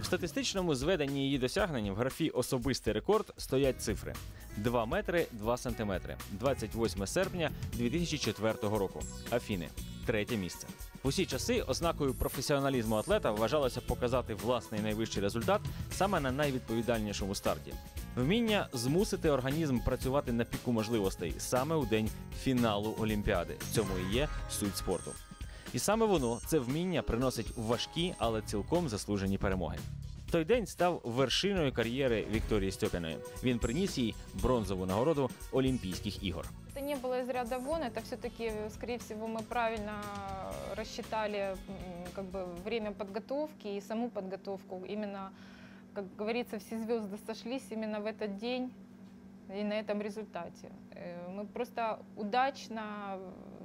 статистичному зведенні її досягнень в графі «Особистий рекорд» стоять цифри: 2 метри 2 сантиметри, 28 серпня 2004 року. Афіни – 3-те місце. В усі часи ознакою професіоналізму атлета вважалося показати власний найвищий результат саме на найвідповідальнішому старті. Вміння змусити організм працювати на піку можливостей саме у день фіналу Олімпіади. В цьому і є суть спорту. І саме воно, це вміння, приносить важкі, але цілком заслужені перемоги. Той день став вершиною кар'єри Вікторії Стьопіної. Він приніс їй бронзову нагороду Олімпійських ігор. Это не было из ряда вон, это все-таки, скорее всего, мы правильно рассчитали время подготовки и саму подготовку. Именно, как говорится, все звезды сошлись именно в этот день и на этом результате. Мы просто удачно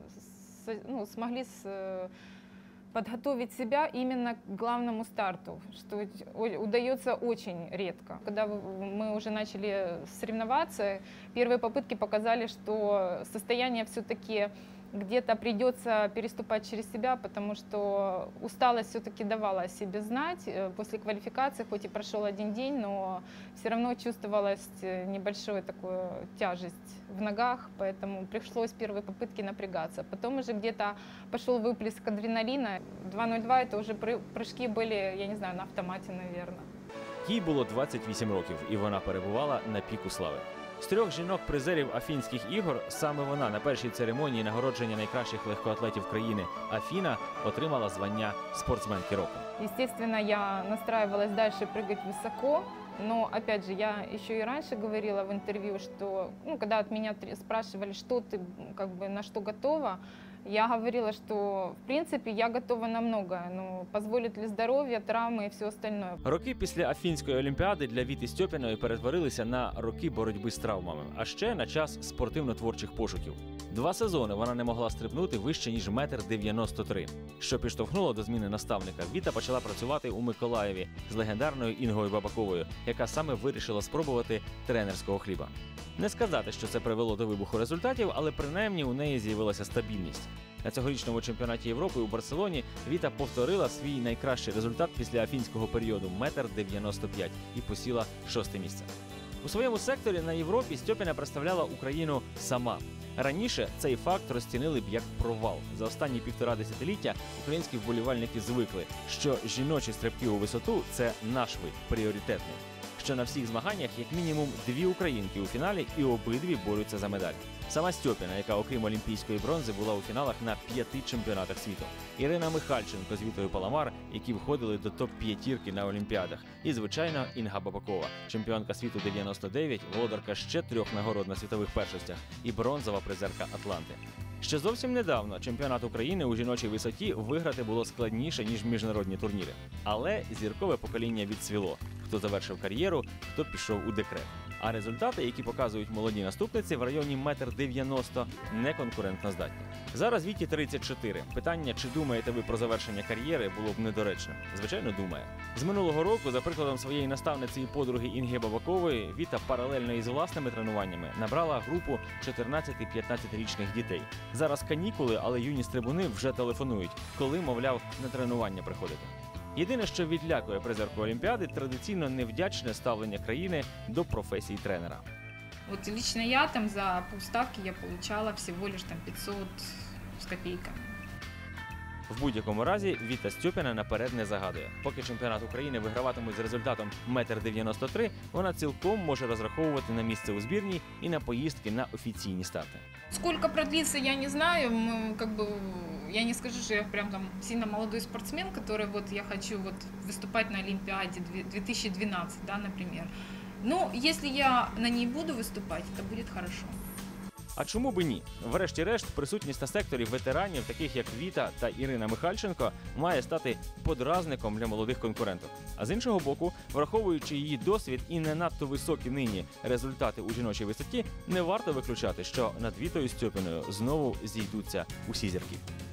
смогли подготовить себя именно к главному старту, что удается очень редко. Когда мы уже начали соревноваться, первые попытки показали, что состояние все-таки где-то придется переступать через себя, потому что усталость все-таки давала о себе знать. После квалификации, хоть и прошел один день, но все равно чувствовалась небольшая такая тяжесть в ногах, поэтому пришлось первые попытки напрягаться. Потом уже где-то пошел выплеск адреналина. 2:02 это уже прыжки были, я не знаю, на автомате, наверное. Їй було 28 років, і вона перебувала на піку слави. З 3 жінок-призерів Афінських ігор саме вона на першій церемонії нагородження найкращих легкоатлетів країни Афіна отримала звання спортсменки року. Естественно, я настраивалась дальше прыгать высоко, но, опять же, я еще и раньше говорила в интервью, что, когда от меня спрашивали, что ты, на что готова, я говорила, что, в принципе, я готова на многое, но позволит ли здоровье, травмы и все остальное. Роки після Афінської олімпіади для Віти Стьопіної перетворилися на роки боротьби з травмами, а ще на час спортивно-творчих пошуків. 2 сезони вона не могла стрибнути вище, ніж 1,93 м. Що підштовхнуло до зміни наставника, Віта почала працювати у Миколаєві з легендарною Інгою Бабаковою, яка саме вирішила спробувати тренерського хліба. Не сказати, що це привело до вибуху результатів, але принаймні у неї з'явилася стабільність. На цьогорічному чемпіонаті Європи у Барселоні Віта повторила свій найкращий результат після афінського періоду – 1,95 м і посіла 6-те місце. У своєму секторі на Європі Стьопіна представляла Україну сама. Раніше цей факт розцінили б як провал. За останні 1,5 десятиліття українські вболівальники звикли, що жіночі стрибки у висоту – це наш вид, пріоритетний. Що на всіх змаганнях як мінімум 2 українки у фіналі і обидві борються за медаль. Сама Стьопіна, яка окрім олімпійської бронзи була у фіналах на 5 чемпіонатах світу. Ірина Михальченко з Вітою Паламар, які входили до топ-5 на олімпіадах. І, звичайно, Інга Бабакова, чемпіонка світу 99, володарка ще 3 нагород на світових першостях і бронзова призерка Атланти. Ще зовсім недавно чемпіонат України у жіночій висоті виграти було складніше, ніж міжнародні турніри. Але зіркове покоління відцвіло. Хто завершив кар'єру, хто пішов у декрет. А результати, які показують молоді наступниці, в районі 1,90 м не конкурентно здатні. Зараз Віті 34. Питання, чи думаєте ви про завершення кар'єри, було б недоречним. Звичайно, думає. З минулого року, за прикладом своєї наставниці і подруги Інги Бабакової, Віта паралельно із власними тренуваннями набрала групу 14-15-річних дітей. Зараз канікули, але юні стрибуни вже телефонують, коли, мовляв, на тренування приходити. Єдине, що відлякує призерку Олімпіади – традиційно невдячне ставлення країни до професії тренера. Вот лично я там за полставки я получала всего лишь 500 с копейками. В будь-якому разі Віта Стьопіна наперед не загадує. Поки чемпіонат України виграватимуть з результатом 1,93 м, вона цілком може розраховувати на місце у збірній і на поїздки на офіційні старти. Сколько продлится, я не знаю. Я не скажу, что я прям там сильно молодой спортсмен, который я хочу выступать на Олимпиаде 2012, да, например. Но если я на ней буду выступать, это будет хорошо. А чому би ні? Врешті-решт, присутність на секторі ветеранів, таких як Віта та Ірина Михальченко, має стати подразником для молодих конкурентів. А з іншого боку, враховуючи її досвід і не надто високі нині результати у жіночій висоті, не варто виключати, що над Вітою Стьопіною знову зійдуться усі зірки.